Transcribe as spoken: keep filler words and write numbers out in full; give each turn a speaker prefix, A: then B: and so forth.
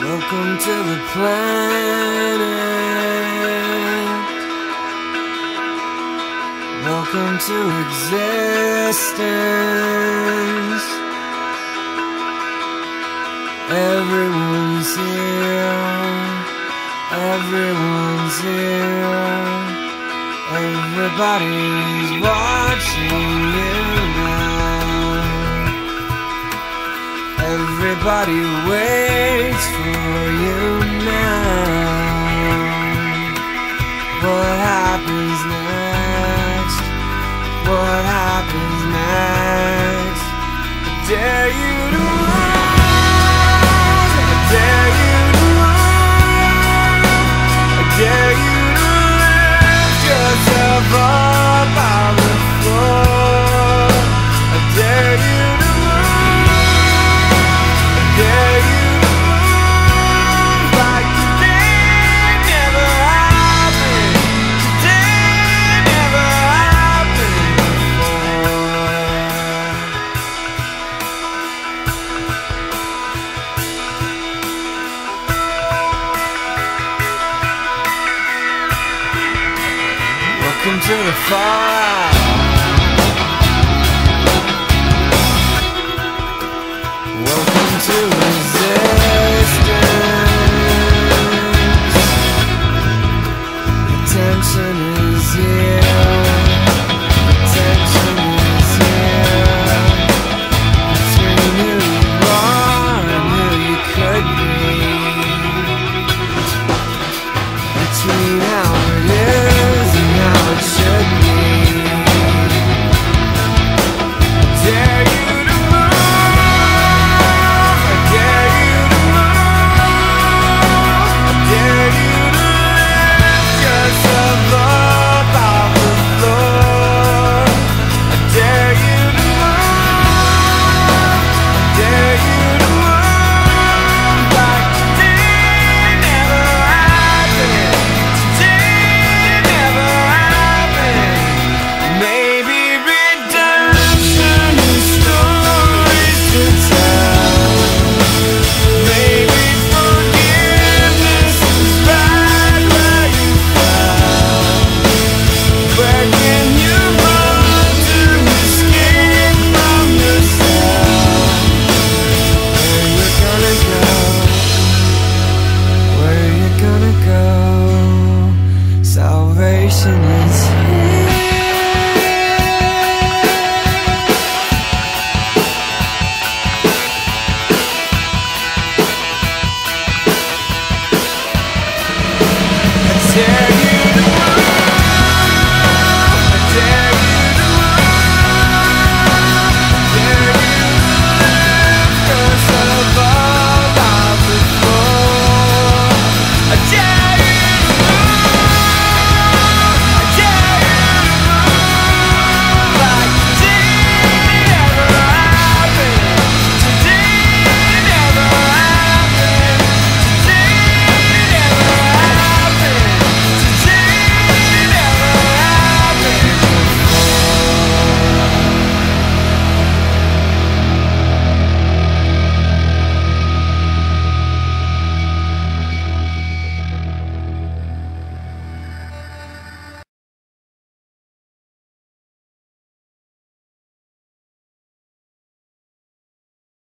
A: Welcome to the planet. Welcome to existence. Everyone's here. Everyone's here. Everybody's watching you now. Everybody waits for you now. What happens next? What happens next? I dare you to lose. I dare you to lose. I dare you to lift yourself up on the floor. I dare you to dare you to move like today never happened. Today never happened before. Welcome to the fallout. Welcome to